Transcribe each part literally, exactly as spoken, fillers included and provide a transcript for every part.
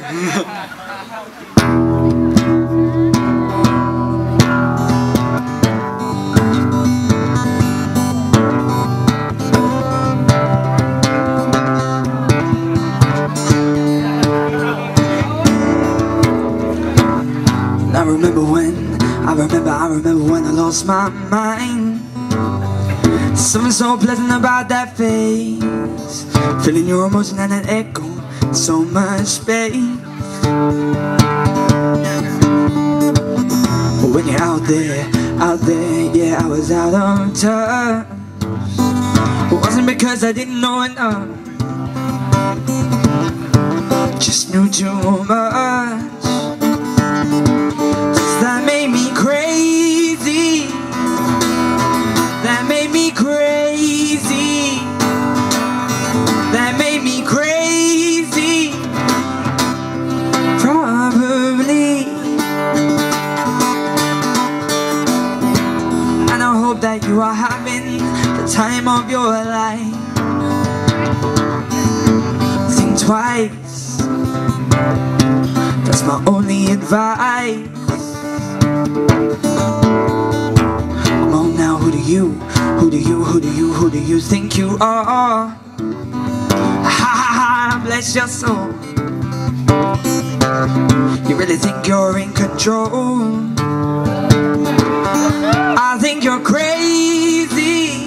I remember when, I remember, I remember when I lost my mind. Something so pleasant about that face, feeling your emotion and an echo, so much space. But when you're out there, out there, yeah, I was out of touch. It wasn't because I didn't know enough, just knew too much. That made me crazy. That made me crazy. That made me crazy. Probably. And I hope that you are having the time of your life. Think twice. That's my only advice. Come on now, who do you, who do you, who do you, who do you think you are? Ha ha ha, bless your soul. You really think you're in control? I think you're crazy.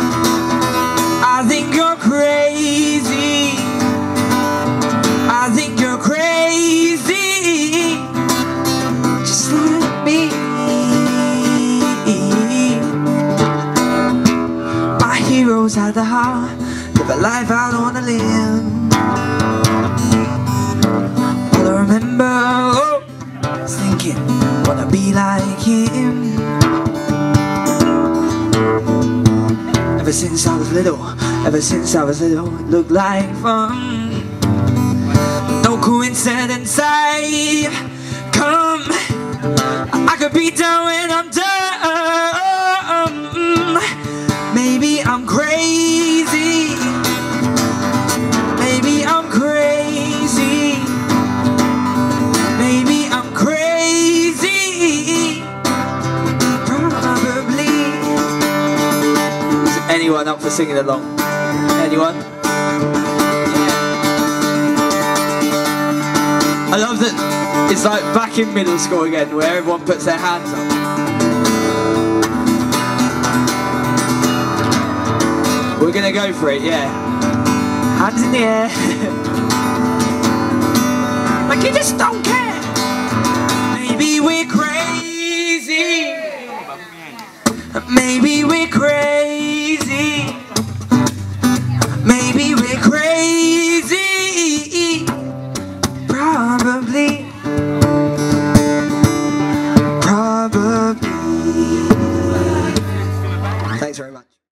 I think you're crazy. I think you're crazy. Just like me. Heroes had the heart, live a life out on a limb. All I remember, oh, is thinking, wanna be like him. Ever since I was little, ever since I was little, it looked like fun. No coincidence, I come. I could be done when I'm done. Maybe I'm crazy. Maybe I'm crazy. Maybe I'm crazy. Probably. Is anyone up for singing along? Anyone? I love that it's like back in middle school again, where everyone puts their hands up. We're gonna go for it, yeah. Hands in the air. Like you just don't care. Maybe we're crazy. Maybe